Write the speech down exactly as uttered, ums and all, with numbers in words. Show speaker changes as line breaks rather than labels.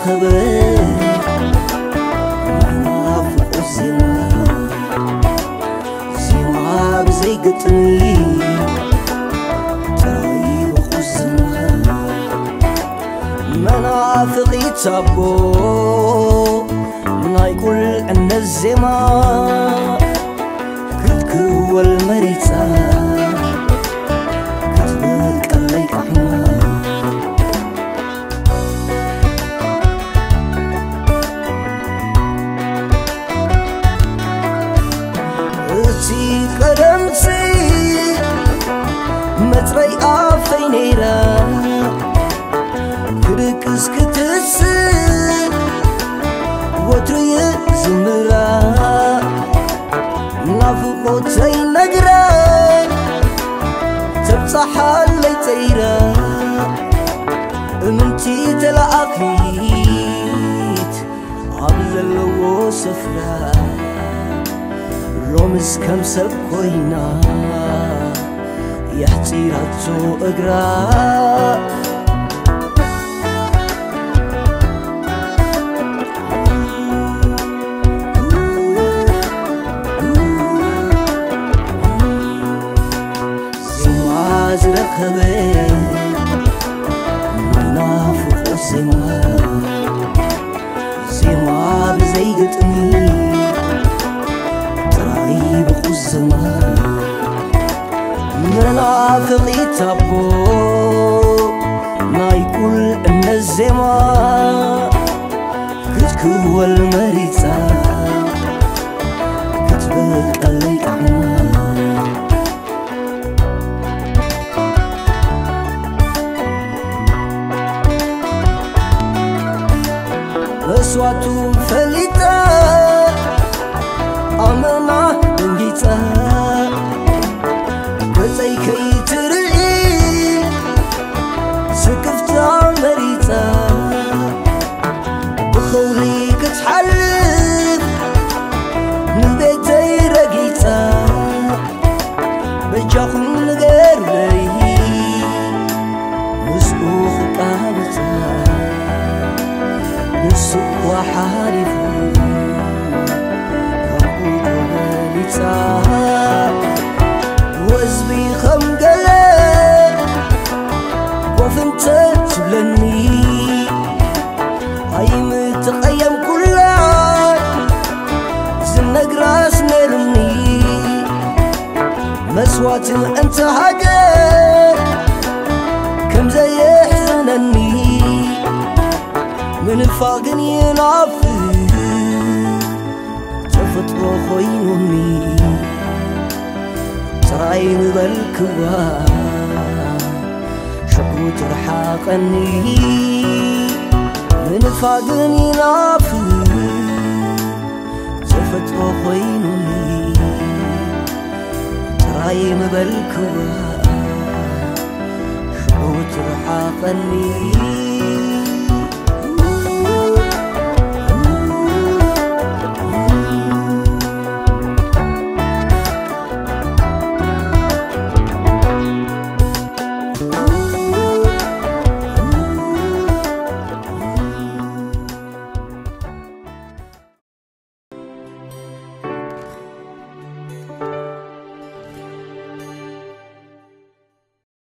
زرخبه منافق الزما زما بزي قطني تراي بخزما منافق يتابو ما يقول أن الزما كتكو المريتا كتبك اللي أحمد قدمتي متري عفينيرا كركس كتس وتري زمرا نافقوتي نقرا تبصح اللي تيرا منتي تلعقيت عبزلو سفرا رومس كم سبكوينا يحتي راتو اقرا زما زرخبه منافق زما زما بزي قطني الزمان منافق يتابو ما يقول ان الزمان كتكو المريتا كتبك اللي احمد بسواتو فليتا امنا دنجيتا بزي كي ترعي سكفتا مريتا بخولي كتحلف من بيتي رقيتا بجاخن غير لي مسؤوخ قابتا نسوق وحارفو وزبي خمقلة وفنت تبلني هاي متقيم كلها زنق راس نرمي مسوات انت حاجة كم زي يحزنني من فاقني ينعفي تفطر خوينوني تراي بالكوا شكو ترحاقني من فاقني نافي تفطر خوينوني تراي بالكوا شكو ترحاقني